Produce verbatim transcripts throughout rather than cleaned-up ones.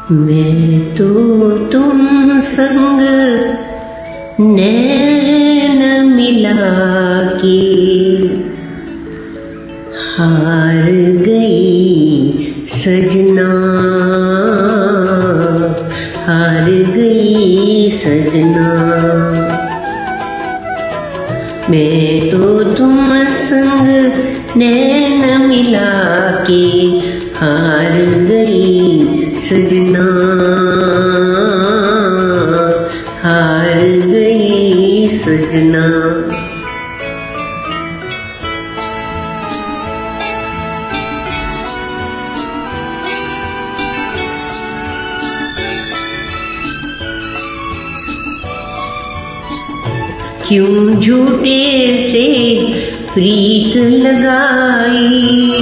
मैं तो तुम संग नैन मिला के हार गई सजना, हार गई सजना। मैं तो तुम संग नैन मिला के हार गई सजना, हार गई सजना। क्यों झूठे से प्रीत लगाई,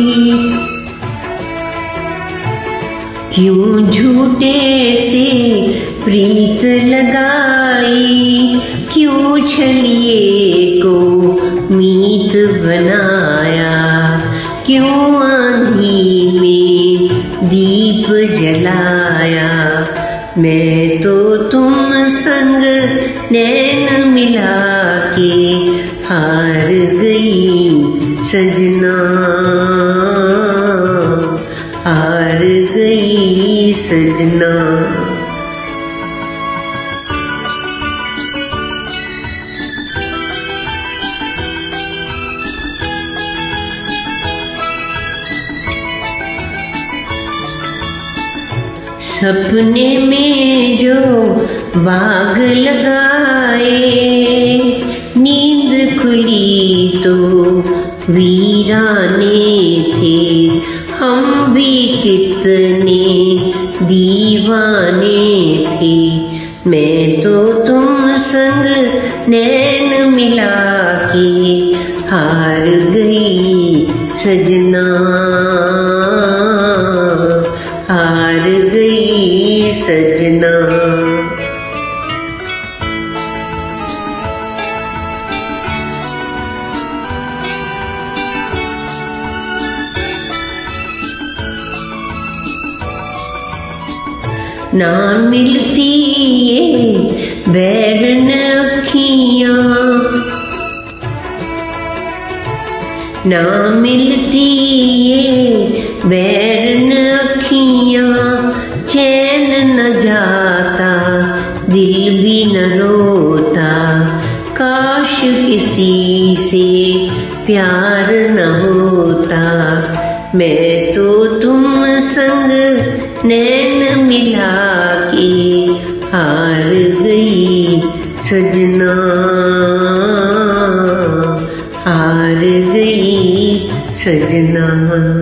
क्यों झूठे से प्रीत लगाई, क्यों छलिए को मीत बनाया, क्यों आंधी में दीप जलाया। मैं तो तुम संग नैन मिला के हार गई सजना, हार गई सजना। सपने में जो बाग लगाए, नींद खुली तो वीराने थे। हम भी कितने दीवाने थे। मैं तो तुम संग नैन मिला के हार गई सजना, हार गई सजना। ना मिलती ये बैरन अखियाँ, ना मिलती ये बैरन अखियाँ। चैन न जाता दिल भी न रोता, काश किसी से प्यार न होता। मैं तो तुम संग नैन मिला के हार गई सजना, हार गई सजना।